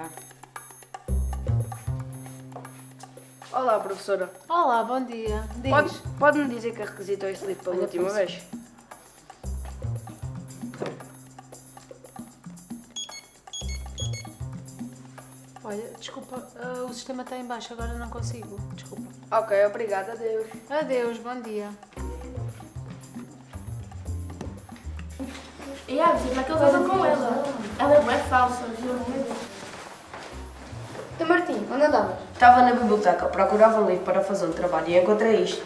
Ah. Olá, professora. Olá, bom dia. Diz. Pode-me dizer que requisitou este livro pela última vez? Olha, desculpa, o sistema está em baixo, agora não consigo. Desculpa. Ok, obrigada, adeus. Adeus, bom dia. E a como é que eles andam com ela? Ela é bem falsa, viu? Então, Martim, onde andavas? Estava na biblioteca, procurava um livro para fazer um trabalho e encontrei isto.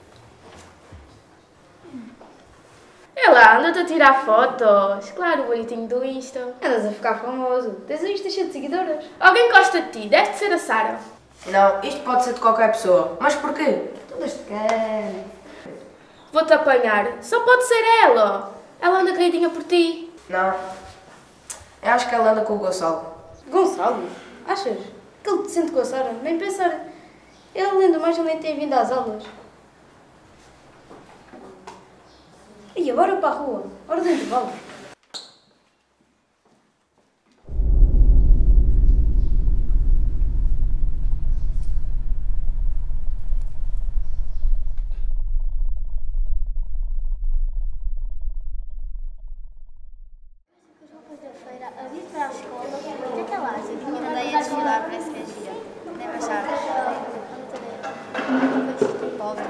É lá, anda-te a tirar fotos. Claro, o bonitinho do Insta. Andas a ficar famoso. Tens o Insta cheio de seguidoras. Alguém gosta de ti, deve ser a Sara. Não, isto pode ser de qualquer pessoa. Mas porquê? Todas te querem. Vou-te apanhar. Só pode ser ela. Ela anda queridinha por ti. Não. Eu acho que ela anda com o Gonçalo. Gonçalo? Achas? Que ele te sente com a Sara? Nem pensar. Ele, além do mais, ele nem tem vindo às aulas. E agora para a rua. Hora do intervalo. A vir para a escola, o que é que ela acha? Que eu andei a desfilar, parece que é gira. Deve achar. Pobre.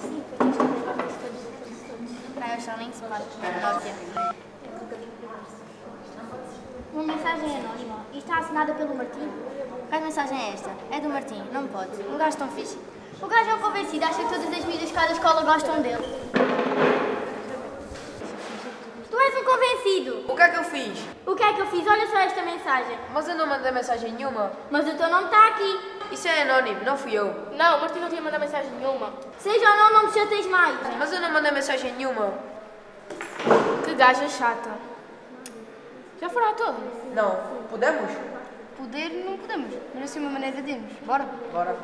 Ai, eu acho nem se pode. Uma mensagem anónima. E está assinada pelo Martim. Que mensagem é esta? É do Martim, não pode. Um gajo tão fixe. O gajo é um convencido, acha que todas as miúdas cá da escola gostam dele. Tu és um convencido! O que é que eu fiz? O que é que eu fiz? Olha só esta mensagem. Mas eu não mandei mensagem nenhuma. Mas o teu nome está aqui. Isso é anónimo, não fui eu. Não, o Martim não tinha mandado mensagem nenhuma. Seja ou não, não me chateis mais. Mas eu não mandei mensagem nenhuma. Que gaja chata. Já foram à torre? Não. Podemos? Poder não podemos, mas assim uma maneira de irmos. Bora. Bora.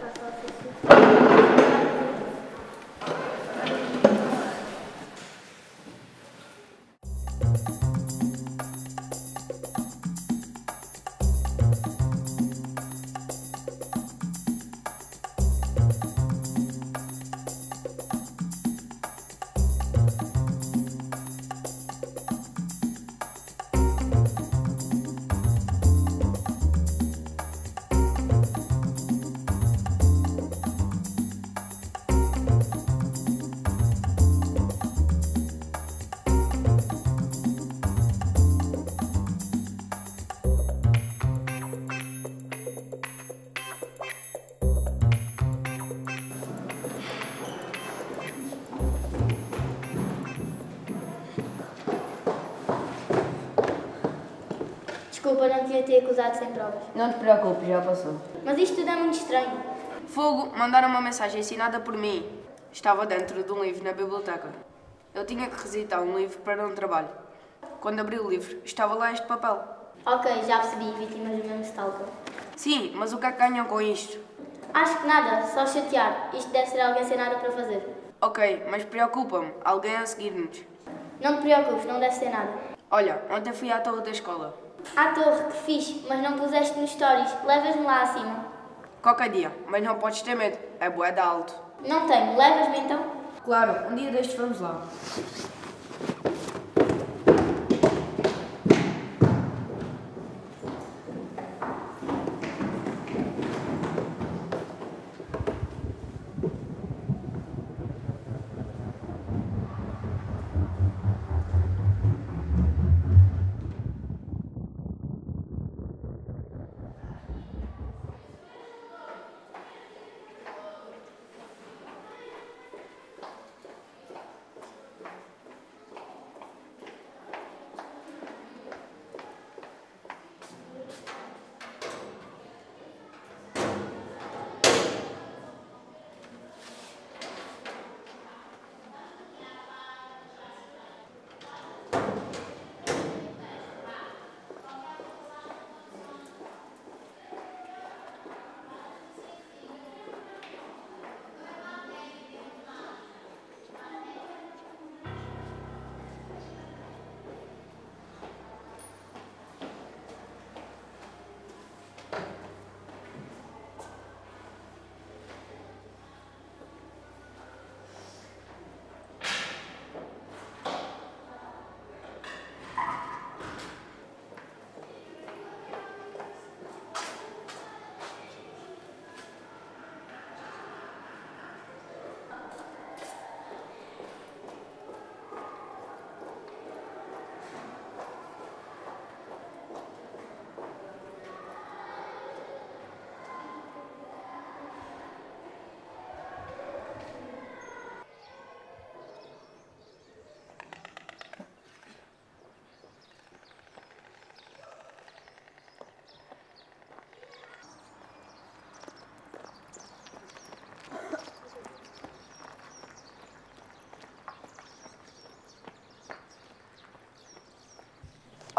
Desculpa, não tinha te acusado sem provas. Não te preocupes, já passou. Mas isto tudo é muito estranho. Fogo, mandaram uma mensagem assinada por mim. Estava dentro de um livro na biblioteca. Eu tinha que recitar um livro para um trabalho. Quando abri o livro, estava lá este papel. Ok, já percebi, vítimas do mesmo stalker. Sim, mas o que é que ganham com isto? Acho que nada, só chatear. Isto deve ser alguém sem nada para fazer. Ok, mas preocupa-me, alguém a seguir-nos. Não te preocupes, não deve ser nada. Olha, ontem fui à torre da escola. À torre, que fixe, mas não puseste nos stories. Levas-me lá acima. Qualquer dia, mas não podes ter medo, é bué de alto. Não tenho, levas-me então? Claro, um dia destes vamos lá.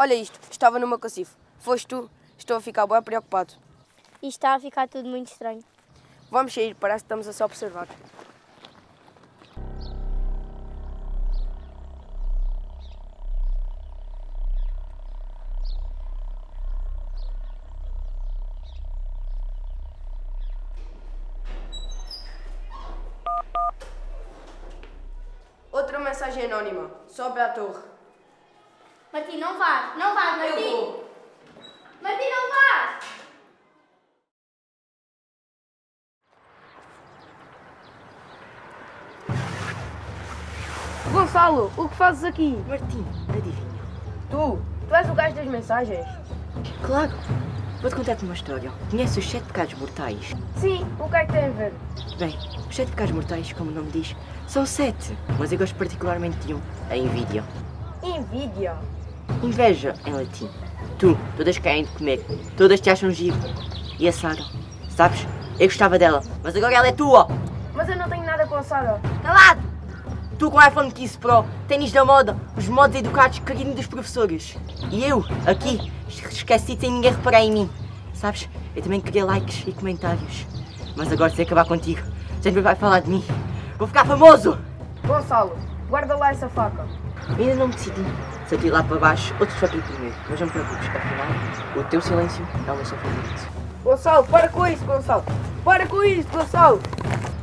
Olha isto, estava no meu cacifo. Foste tu? Estou a ficar bem preocupado. E está a ficar tudo muito estranho. Vamos sair, parece que estamos a se observar. Outra mensagem anónima. Sobe à torre. Martim, não vais, Martim! Eu vou. Martim, não vais! Gonçalo, o que fazes aqui? Martim, adivinha? Tu és o gajo das mensagens? Claro! Vou-te contar-te uma história. Conheces os 7 pecados mortais? Sim, o que é que tem a ver? Bem, os 7 pecados mortais, como o nome diz, são 7. Mas eu gosto particularmente de um, a envidia. Envidia. Inveja, em latim. Todas querem te comer. Todas te acham giro. E a Sara? Sabes? Eu gostava dela, mas agora ela é tua! Mas eu não tenho nada com a Sara. Calado! Tu com o iPhone 15 Pro, ténis da moda, os modos educados, carinho dos professores. E eu, aqui, esqueci sem ninguém reparar em mim. Sabes? Eu também queria likes e comentários. Mas agora, se acabar contigo, sempre vai falar de mim. Vou ficar famoso! Gonçalo, guarda lá essa faca. Ainda não me decidi se eu tiro lá para baixo ou se só tiro primeiro. Mas não me preocupes, afinal, o teu silêncio é o meu som favorito. Gonçalo, para com isso, Gonçalo. Para com isso, Gonçalo.